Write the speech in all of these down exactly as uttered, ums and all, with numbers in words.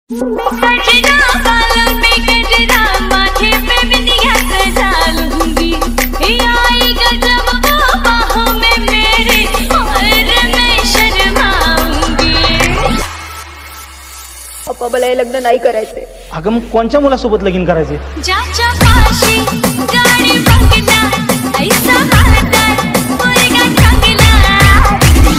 गजरा बालों में गजरा माथे पे बिंदिया सजा लूंगी, आएगा जब वो बाहों में मेरे और मैं शर्माऊंगी। पप्पा मला हे लग्न नाही करायचे। अगं मग कोणत्या मुलासोबत लगीन करायचे? ज्याच्या पाशी गाडी बंगला ऐसा वाहतात पोरगा चांगला।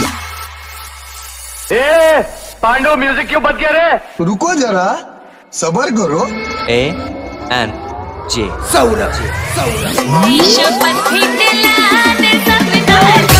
ए पांडव म्यूजिक क्यों बंद किया रे? रुको जरा सबर करो। ए एन जे सौरभ सौरभ शपथ ही दिला दे सपना